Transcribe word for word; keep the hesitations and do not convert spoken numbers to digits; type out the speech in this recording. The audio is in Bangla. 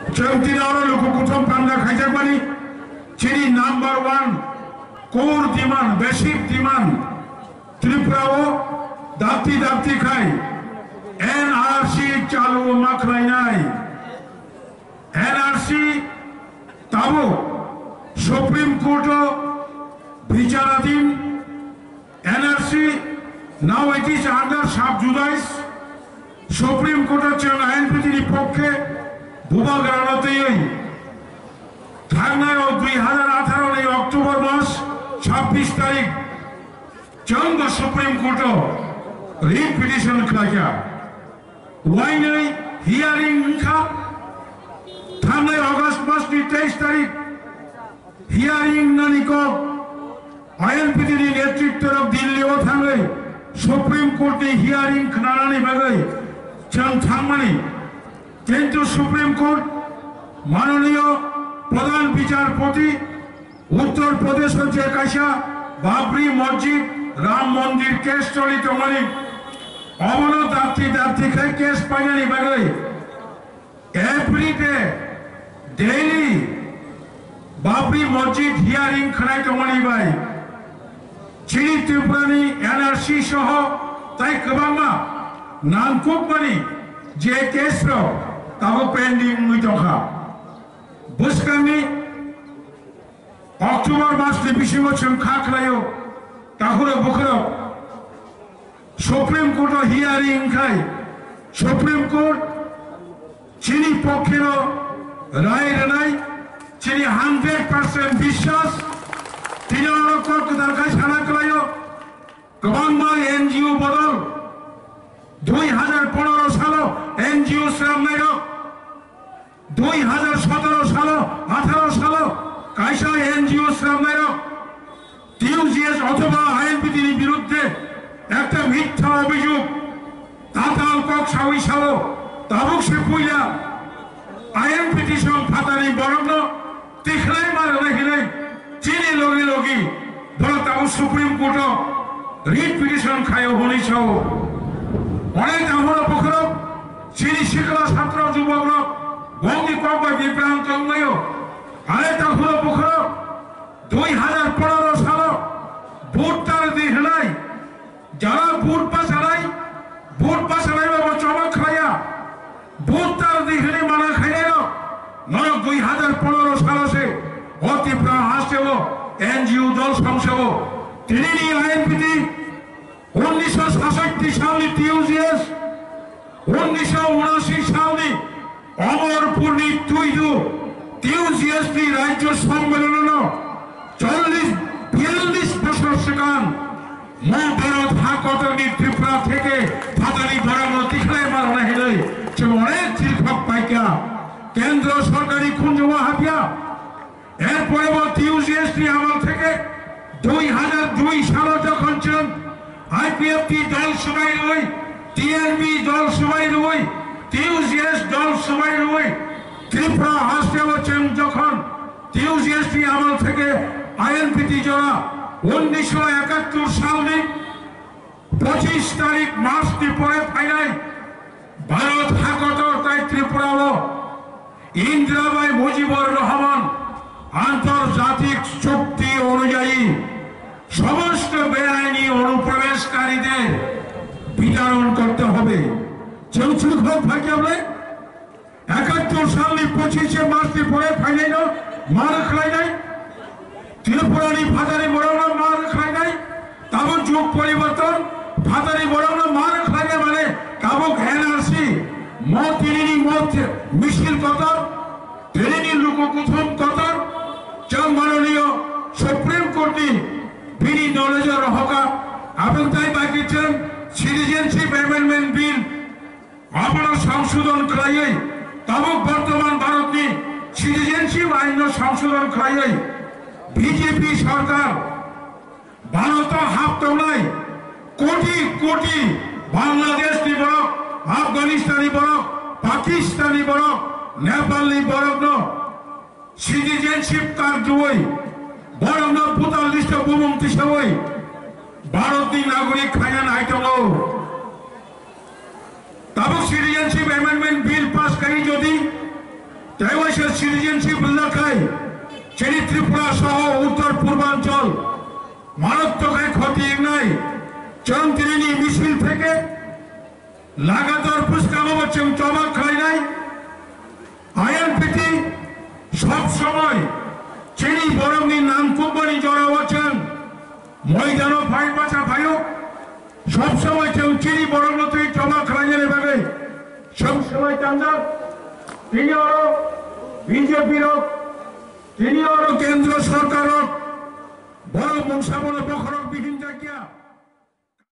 Cemtinaro lukukutum panda khajakmani chini number one core demand basic demand Tripurao dapti dapti khai N R C chalu makrai nai N R C tabo Supreme Court বিচারাধীন N R C now it is under sub judice Supreme Court এর আইনপ্রতিনিধি পক্ষে ভূভাগ আদালতেই থানায় দুই হাজার আঠারো এর অক্টোবর মাস ছাব্বিশ তারিখ চন্দ্র সুপ্রিম কোর্ট রিট পিটিশন খাজা ওয়াইনাই হিয়ারিং খা থানায় আগস্ট মাস তেইশ তারিখ হিয়ারিং নানিক আইনপ্রতিনিধি নেতৃত্বের দিল্লি ও থানায় সুপ্রিম কোর্টে হিয়ারিং নানানি বাগাই চান থামানি কিন্তু সুপ্রিম কোর্ট মাননীয় প্রধান বিচারপতি উত্তর প্রদেশের যে কাইসা বাবরি মসজিদ রাম মন্দির কেস চলিত মানে অবনত দাপ্তি দাপ্তি খাই কেস পাইনি বাগাই every day daily Babri Masjid hearing খানাই তো মানে ভাই চিনি ত্রিপুরানি N R C সহ তাই গোবাংমা নানকুক মানে যে কেস তাও পেন্ডিং মুই দখা বুঝকানি অক্টোবর মাস বিশে বছর খাকলায়ও তাহলে বখর সুপ্রিম কোর্ট হিয়ারিং খাই সুপ্রিম কোর্ট চিনি পক্ষের রায় নাই চিনি হান্ড্রেড পার্সেন্ট বিশ্বাস তিনি তার কাছে সারা করাইও গোবাংমা এনজিও বদল দুই হাজার পনেরো সাল এনজিও শ্রম নায়ক দুই হাজার সতেরো সাল আঠারো সাল কাইসা এনজিও শ্রম নায়ক টিউজিএস অথবা আইনপ্রতিনিধির বিরুদ্ধে একটা মিথ্যা অভিযোগ তাতাল কক সাউই সাল তাবুক সে কইলা আইন পিটিশন ফাতানি বরণ্য তিখলাই মার রেখে চিনি লগে লগি বড় তাবু সুপ্রিম কোর্ট রিট পিটিশন খায় হনি সহ অনেক আমরা পক্ষর চিনি শিক্ষা ছাত্র যুবক বঙ্গি কক বিভ্রান্ত আরে তাহলে পক্ষর দুই হাজার পনেরো সাল ভোটটার দিক নাই যারা ভোট পাশালাই ভোট পাশালাই বাবা চমক খাইয়া ভোটটার দিক নেই মানা খাইলে নয় দুই হাজার পনেরো সাল সে অতি প্রাণ হাসেব এনজিও দল সংসব তিনি আইনপিটি উনিশশো সাতষট্টি সালে টিউজিএস উনিশশো উনাশি সালে অমরপুরী তুইদু টিউজিএস রাজ্য সম্মেলন চল্লিশ বিয়াল্লিশ বছর সেখান মো ভারত হাকতনি ত্রিপুরা থেকে ফাতানি বরাবর তিখলাই মারনা হেলে সে অনেক দীর্ঘক পাইকা কেন্দ্র সরকারি খুঁজবা হাতিয়া এরপরে টিউজিএস আমল থেকে দুই হাজার দুই সালে যখন ছিলেন আইপিএফটি দল সবাই রই টিএনবি দল সবাই রই টিউজিএস দল সবাই রই ত্রিপুরা হাসতে হচ্ছেন যখন টিউজিএসটি আমল থেকে আইএনপিটি জোড়া উনিশশো একাত্তর সালে পঁচিশ তারিখ মার্চটি পরে ফাইনাল ভারত হাকতর তাই ত্রিপুরা ইন্দিরাবাই মুজিবুর রহমান আন্তর্জাতিক চুক্তি অনুযায়ী সমস্ত বেআইনি অনুপ্রবেশকারীদের বিতরণ করতে হবে একাত্তর সালে পঁচিশে মার্চে পরে ফাইনাল মার খাই নাই ত্রিপুরানি ভাতারি বড়ানো মার খাই নাই তাবক যুগ পরিবর্তন ভাতারি বড়ানো মার খাই নাই মানে তাবক এনআরসি মত তিনি মত মিছিল কত তিনি লোককুথম কত যার মাননীয় সুপ্রিম কোর্টে বিনি নলেজের হকা এবং তাই বাকিছেন সিটিজেনশিপ অ্যামেন্ডমেন্ট বিল আপনার সংশোধন করাই তবক বর্তমান ভারতনি সিটিজেনশিপ আইন সংশোধন করাই বিজেপি সরকার ভারত হাত নাই কোটি কোটি বাংলাদেশি বড় আফগানিস্তানি বড় পাকিস্তানি বড় নেপালি বড় সিটিজেনশিপ কার্ড জুই বড় পঁয়তাল্লিশটা বুমন্তি সবই ভারতীয় নাগরিক খাইন আইটম তব সিটিজেনশিপ অ্যামেন্ডমেন্ট বিল পাস করি যদি দেওয়াশের সিটিজেনশিপ এলাকায় চিনি ত্রিপুরা সহ উত্তর পূর্বাঞ্চল মারাত্মক ক্ষতি নাই চন্দ্রিনী মিছিল থেকে লাগাতার পুষ্কানো হচ্ছে জমা খাই নাই আইএনপিটি সব সময় চিনি বরঙ্গি নাম কোম্পানি জড়া হচ্ছেন ময়দান ভাই বাঁচা ভাইও সব সময় কেউ চিনি বরঙ্গতে জমা খাই ভাবে সব সময় চান্দা তিনি আরো বিজেপির তিনি আরো কেন্দ্র সরকার বড় বংশাবল বখরক বিহীন জায়গা